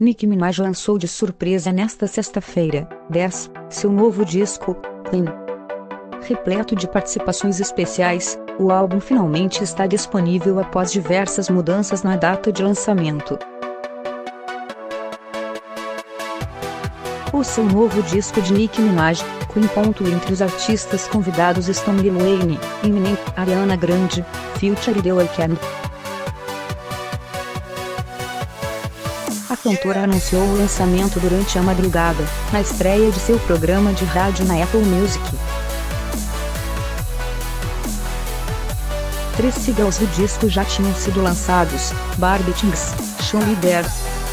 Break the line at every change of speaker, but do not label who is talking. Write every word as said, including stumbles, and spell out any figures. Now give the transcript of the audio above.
Nicki Minaj lançou de surpresa nesta sexta-feira, dez, seu novo disco, Clean. Repleto de participações especiais, o álbum finalmente está disponível após diversas mudanças na data de lançamento. O seu novo disco de Nicki Minaj, Clean. Entre os artistas convidados estão Lil Wayne, Eminem, Ariana Grande, Future e The Weeknd. A cantora anunciou o lançamento durante a madrugada, na estreia de seu programa de rádio na Apple Music. Três singles do disco já tinham sido lançados: Barbie Things, Show Me There,